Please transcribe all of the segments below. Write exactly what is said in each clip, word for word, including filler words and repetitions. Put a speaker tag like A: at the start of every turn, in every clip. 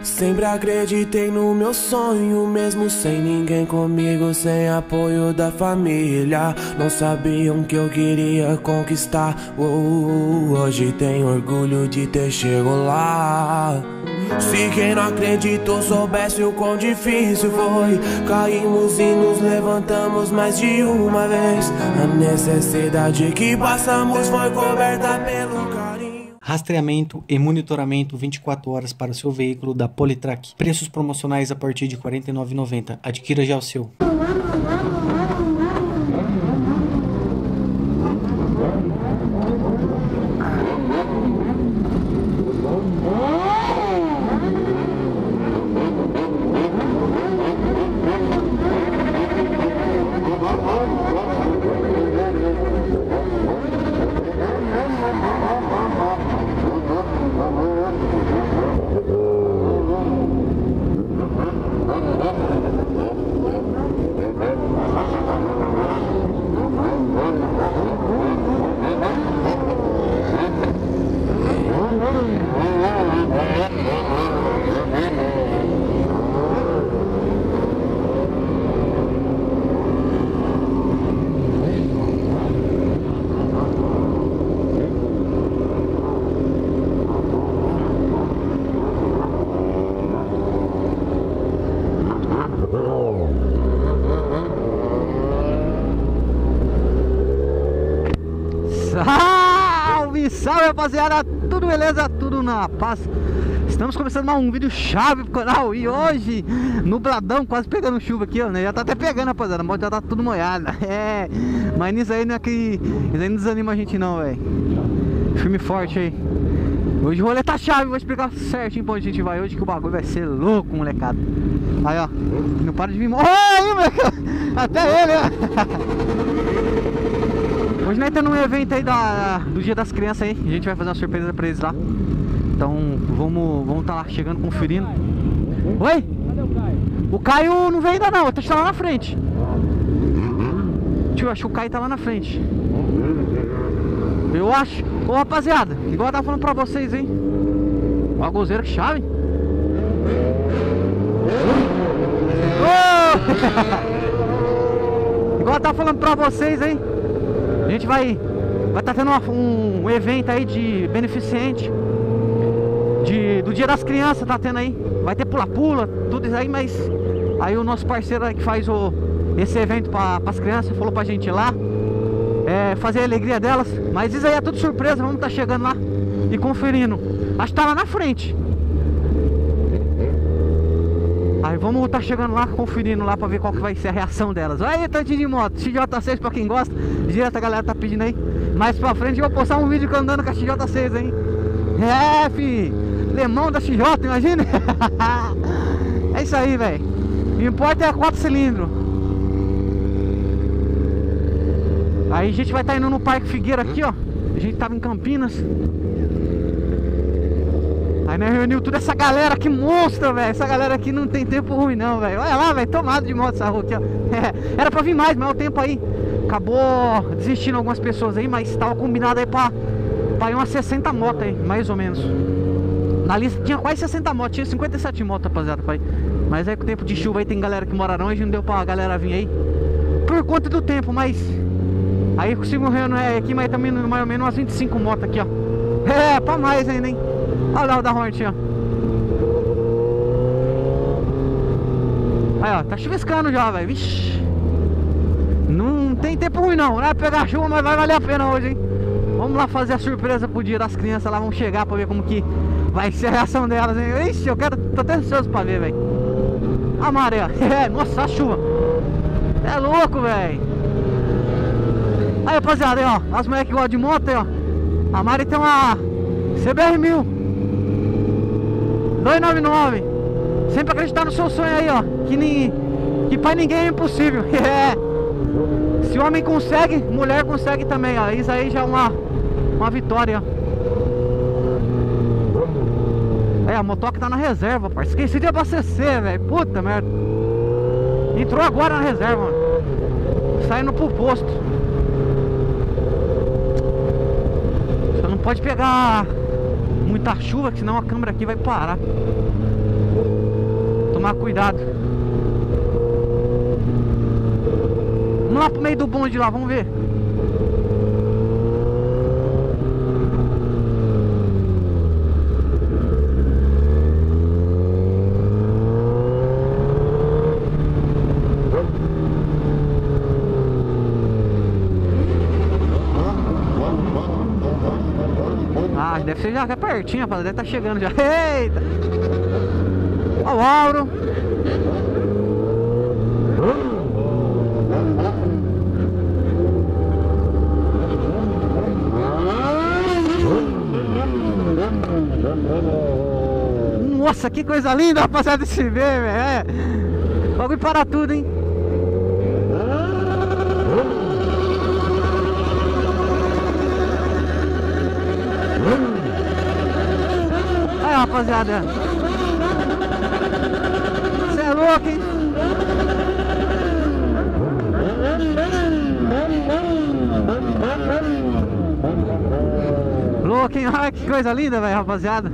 A: Sempre acreditei no meu sonho, mesmo sem ninguém comigo, sem apoio da família. Não sabiam que eu queria conquistar. Oh, hoje tenho orgulho de ter chegado lá. Se quem não acreditou soubesse o quão difícil foi, caímos e nos levantamos mais de uma vez. A necessidade que passamos foi coberta pelo carinho.
B: Rastreamento e monitoramento vinte e quatro horas para o seu veículo da Politrack. Preços promocionais a partir de quarenta e nove reais e noventa centavos. Adquira já o seu.
C: Salve, salve rapaziada, tudo beleza? Tudo na paz. Estamos começando mais um vídeo chave pro canal. E hoje, nubladão, quase pegando chuva aqui, ó, né? Já tá até pegando, rapaziada, a moto já tá tudo molhada. É, mas nisso aí não é que... Isso aí não desanima a gente não, velho. Filme forte aí. Hoje o rolê tá chave, vou explicar certinho pra onde a gente vai hoje, que o bagulho vai ser louco, molecada. Aí, ó, não para de vir... Oh, aí, molecada! Até ele, ó. Hoje nós estamos num evento aí da, do Dia das Crianças aí. A gente vai fazer uma surpresa pra eles lá. Então vamos vamos tá lá chegando, conferindo. Oi? Cadê o Caio? O Caio não veio ainda não, ele tá lá na frente. Tio, acho que o Caio tá lá na frente. Eu acho. Ô rapaziada, igual eu tava falando pra vocês, hein. Ó a gozeira, que chave. Oh! Igual eu tava falando pra vocês, hein. A gente vai vai estar tá tendo uma, um, um evento aí de beneficente de, do Dia das Crianças, tá tendo aí. Vai ter pula-pula, tudo isso aí, mas aí o nosso parceiro aí que faz o, esse evento para as crianças falou pra gente ir lá, é, fazer a alegria delas. Mas isso aí é tudo surpresa, vamos estar tá chegando lá e conferindo. Acho que tá lá na frente. Aí vamos estar tá chegando lá, conferindo lá pra ver qual que vai ser a reação delas. Olha aí, tantinho de moto, X J seis pra quem gosta. Direto a galera tá pedindo aí. Mais pra frente eu vou postar um vídeo que eu andando com a X J seis, hein. É, fi, lemão da X J, imagina. É isso aí, velho. O que importa é a quatro cilindros. Aí a gente vai estar tá indo no Parque Figueira aqui, ó. A gente tava em Campinas. Aí nós reuniu toda essa galera, que monstro, velho. Essa galera aqui não tem tempo ruim não, velho. Olha lá, velho, tomado de moto essa rua aqui, ó. É, era pra vir mais, mas o tempo aí acabou desistindo algumas pessoas aí. Mas tava combinado aí pra, pra ir umas sessenta motos aí, mais ou menos. Na lista tinha quase sessenta motos, tinha cinquenta e sete motos, rapaziada, pai. Mas aí com o tempo de chuva aí tem galera que mora longe, não deu pra galera vir aí por conta do tempo, mas aí eu consigo reunir aqui, mas também mais ou menos umas vinte e cinco motos aqui, ó. É, pra mais ainda, hein. Olha lá o da Hornet, ó. Aí, ó, tá chuviscando já, velho. Vixe. Não tem tempo ruim não, né? Pegar chuva, mas vai valer a pena hoje, hein? Vamos lá fazer a surpresa pro Dia das Crianças lá. Vamos chegar pra ver como que vai ser a reação delas, hein? Ixi, eu quero, tô até ansioso pra ver, velho. A maré, ó. É, nossa, a chuva. É louco, velho. Aí, rapaziada, aí, ó. As mulheres que gostam de moto, aí, ó. A Mari tem uma C B R mil dois nove nove. Sempre acreditar no seu sonho aí, ó. Que, ni, que pra ninguém é impossível. É. Se homem consegue, mulher consegue também, ó. Isso aí já é uma, uma vitória, ó. É, a motoca tá na reserva, parceiro. Esqueci de abastecer, velho. Puta merda. Entrou agora na reserva, mano. Saindo pro posto. Só não pode pegar muita chuva, que senão a câmera aqui vai parar. tomar cuidado. Vamos lá pro meio do bonde lá, vamos ver. Ah, deve ser já pertinho, rapaz. Deve estar chegando já. Eita! Ó o Auro. Nossa, que coisa linda, rapaziada, de se ver, velho. É. Bagulho para tudo, hein? Aí, rapaziada. Você é louco, hein? Louco, hein? Olha que coisa linda, velho, rapaziada.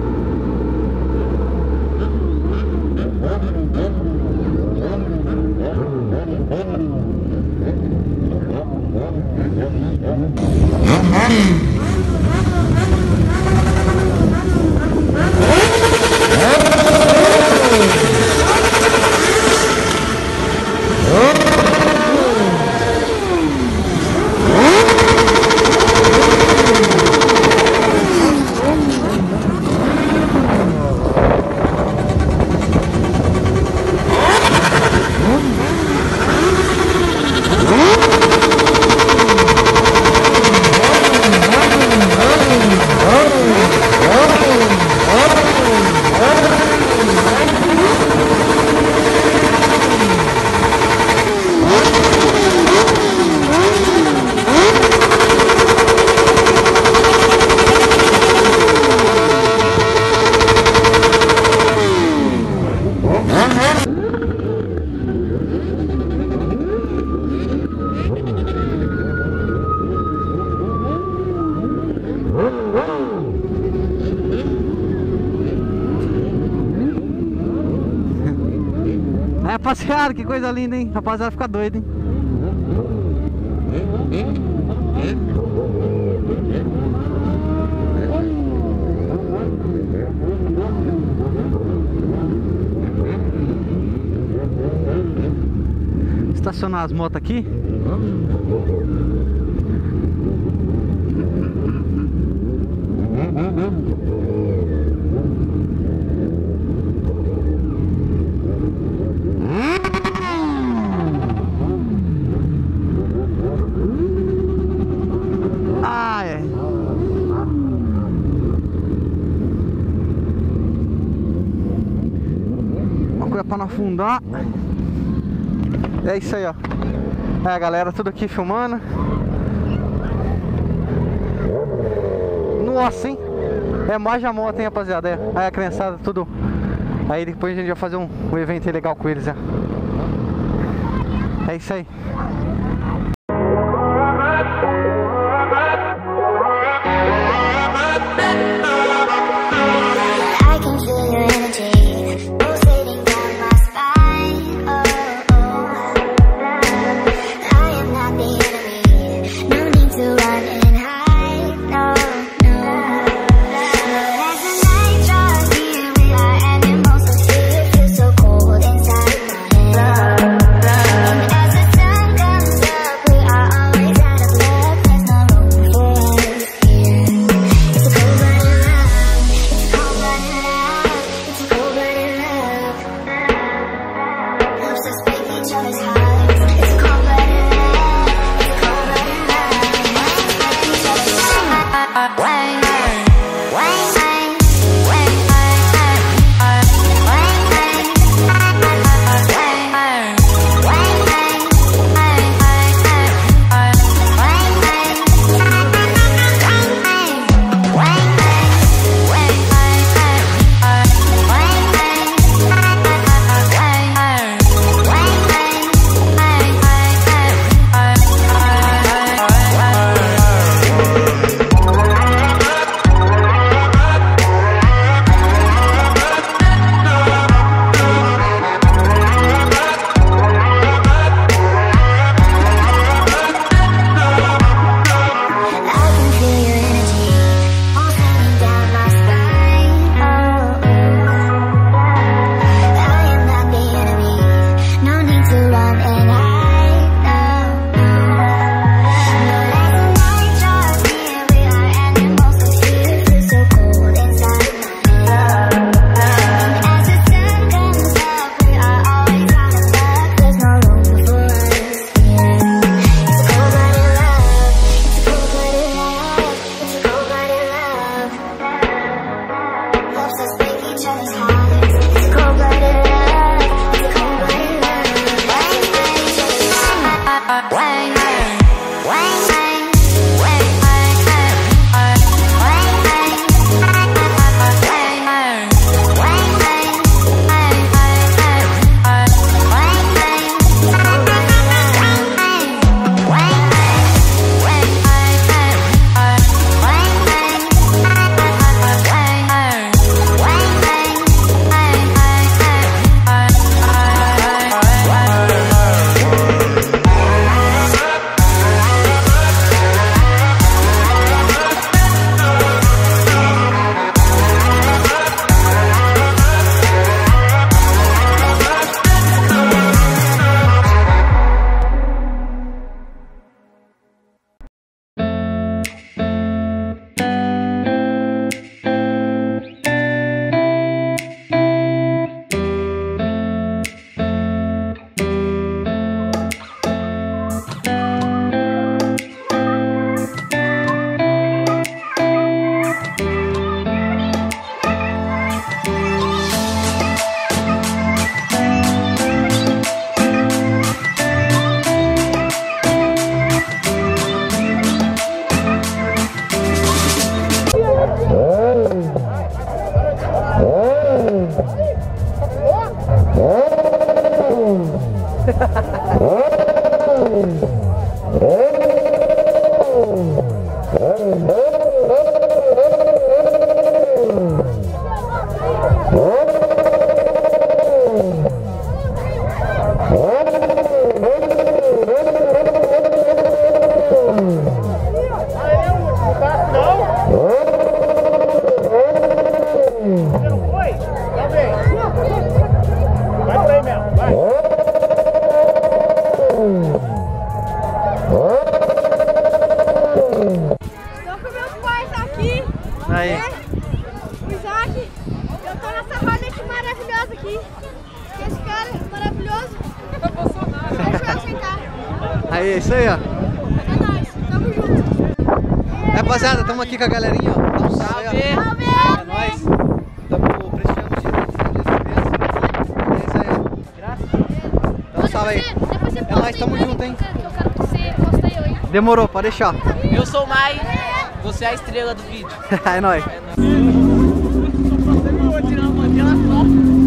C: É, rapaziada, que coisa linda, hein? Rapaziada, fica doido, hein? Estacionar as motos aqui. Ah, é. Uma coisa pra não afundar. É isso aí, ó. É, galera, tudo aqui filmando. Nossa, hein? É mais a moto, hein, rapaziada. É. Aí a criançada, tudo. Aí depois a gente vai fazer um, um evento legal com eles, é. É isso aí. Aí.
D: O Isaac, eu tô nessa roda maravilhosa aqui. Esse cara maravilhoso. Deixa eu sentar.
C: Aí, é isso aí, ó.
D: É nóis, tamo junto.
C: É, rapaziada, tamo aqui com a galerinha, ó. Dá um salve, ó.
D: Salve!
C: É nóis. Tamo prestigiando o dia do É isso aí, ó. Dá um salve aí. É nóis, tamo junto, hein.
D: Eu quero que você posta eu, hein.
C: Demorou, pode deixar.
E: Eu sou o Mai, você é a estrela do vídeo.
C: É nóis.
E: Vou tirar uma dela só.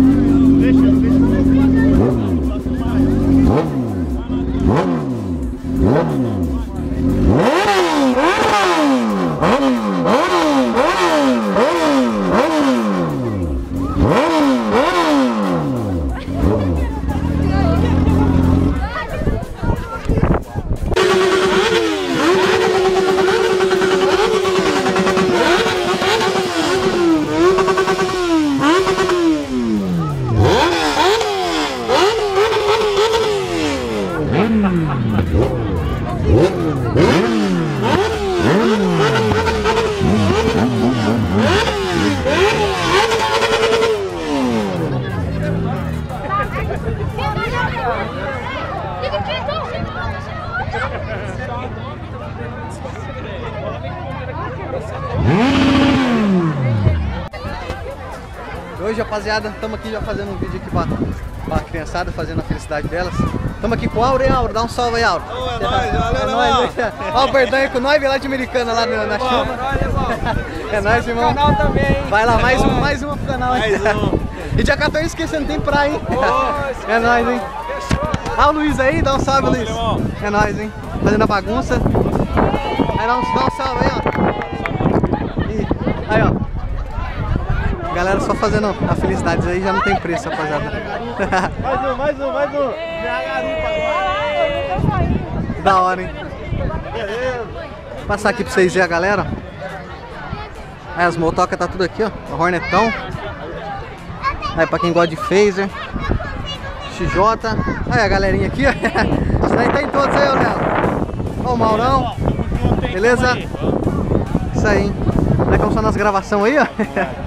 C: Hoje, rapaziada, estamos aqui já fazendo um vídeo aqui pra, pra criançada, fazendo a felicidade delas. Estamos aqui com o Auro, hein, Auro? Dá um salve aí, Auro.
F: Ô, é nóis, valeu,
C: é nóis, né? Ó, o Berdão aí com nós, veio lá de Americana, lá na, na chuva. É nóis, irmão.
F: Canal também, hein?
C: Vai lá, mais um, mais uma pro canal, hein?
F: Mais um.
C: E dia quatorze, esquecendo, tem praia, hein?
F: Ô,
C: É nóis, hein? Ah, o Luiz aí, dá um salve, Luiz. É nóis, hein? Fazendo a bagunça. Aí dá um, dá um salve aí, ó. E, aí, ó. Galera só fazendo a felicidade aí, já não tem preço, rapaziada.
F: Mais um, mais um, mais um. Minha garupa agora.
C: Da hora, hein?
F: Beleza.
C: Vou passar aqui pra vocês verem a galera. Aí as motocas tá tudo aqui, ó. O Hornetão. Aí pra quem gosta de phaser. X J. Aí a galerinha aqui, ó. Isso daí tá em todos aí, ó, Léo. Ó o Maurão. Beleza? Isso aí, hein? Como é que estão nas gravações aí, ó?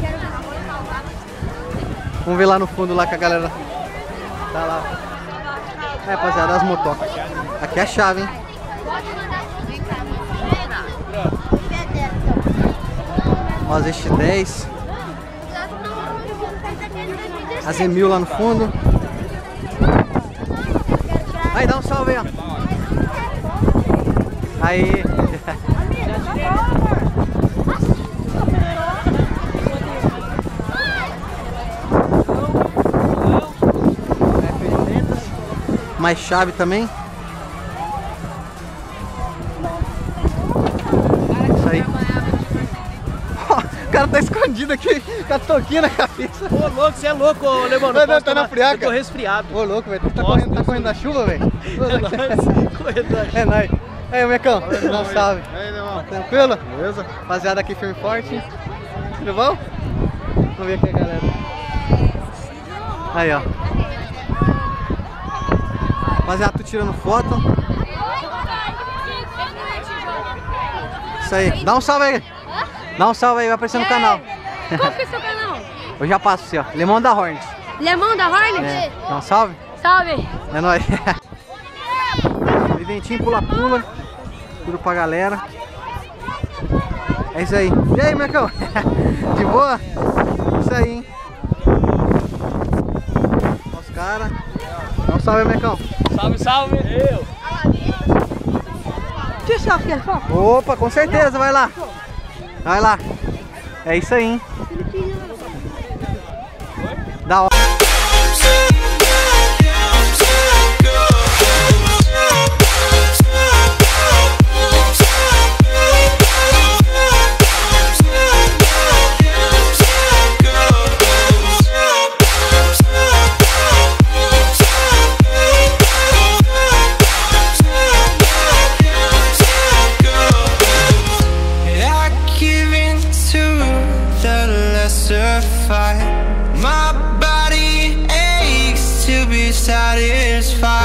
C: Vamos ver lá no fundo lá que a galera tá lá. É, rapaziada, as motocas. Aqui é a chave, hein? Ó, as X dez. A Z mil lá no fundo. Aí, dá um salve aí, ó. Aí. Mais chave também. Isso aí. O cara tá escondido aqui com a touquinha na cabeça.
E: Ô, louco, você é louco, ô, Lemão.
C: Não, não, tá na friaca.
E: Eu tô resfriado.
C: Ô, louco, velho. Tá,
E: Nossa,
C: correndo, tá
E: Deus
C: correndo da chuva, velho?
E: É nóis, correndo da chuva.
C: É nóis. Aí, Mecão, dá um salve.
F: Aí, irmão.
C: Tranquilo?
F: Beleza?
C: Rapaziada aqui firme e forte. Tudo bom? Vamos ver aqui a galera. Aí, ó. Rapaziada, tô tirando foto. Isso aí. Dá um salve aí. Dá um salve aí, vai aparecer no canal.
D: Qual que é o seu canal?
C: Eu já passo assim, ó. Lemão da Hornet.
D: Lemão da Hornet?
C: É. Dá um salve?
D: Salve!
C: É nóis. Eventinho pula-pula. Tudo pra galera. É isso aí. E aí, Mecão? De boa? Isso aí, hein? Os caras. Dá um salve, Mecão.
E: Salve, salve. Eu.
D: Que salve que ele fala?
C: Opa, com certeza, vai lá. Vai lá. É isso aí, hein? Da hora.
G: satisfied.